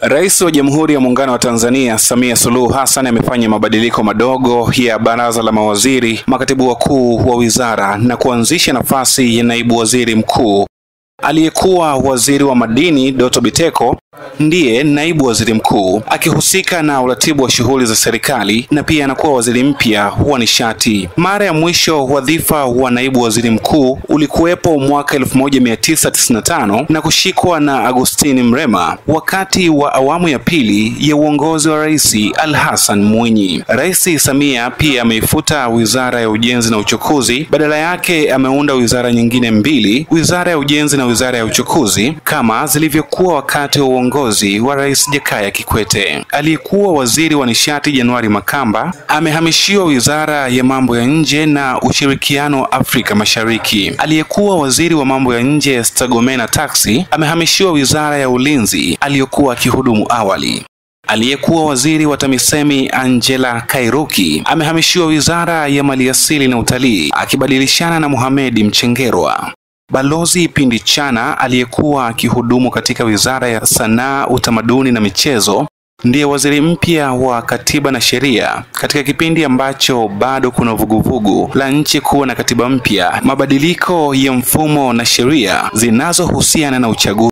Rais wa Jamhuri ya Muungano wa Tanzania Samia Suluhu Hassan amefanya mabadiliko madogo ya baraza la mawaziri, makatibu wakuu wa wizara na kuanzisha nafasi ya naibu waziri mkuu. Aliyekuwa waziri wa madini Doto Biteko ndiye naibu waziri mkuu, akihusika na uratibu wa shughuli za serikali, na pia anakuwa waziri mpya wa nishati. Mara ya mwisho wadhifa wa naibu waziri mkuu ulikuwepo mwaka 1995 na kushikwa na Agustini Mrema wakati wa awamu ya pili ya uongozi wa Raisi Hassan Mwinyi. Rais Samia pia ameifuta wizara ya ujenzi na uchukuzi, badala yake ameunda wizara nyingine mbili, wizara ya ujenzi na wizara ya uchukuzi, kama zilivyokuwa wakati wa uongozi wa Rais Jakaya Kikwete. Aliyekuwa waziri wa nishati Januari Makamba amehamishiwa wizara ya mambo ya nje na ushirikiano wa Afrika Mashariki. Aliyekuwa waziri wa mambo ya nje Stagomena Taxi amehamishiwa wizara ya ulinzi aliyokuwa akihudumu awali. Aliyekuwa waziri wa TAMISEMI Angela Kairuki amehamishiwa wizara ya maliasili na utalii akibadilishana na Mohamed Mchengerwa. Balozi Pindi Chana aliyekuwa akihudumu katika wizara ya sanaa, utamaduni na michezo ndiye waziri mpya wa katiba na sheria katika kipindi ambacho bado kuna vuguvugu la nchi kuwa na katiba mpya, mabadiliko ya mfumo na sheria zinazohusiana na uchaguzi.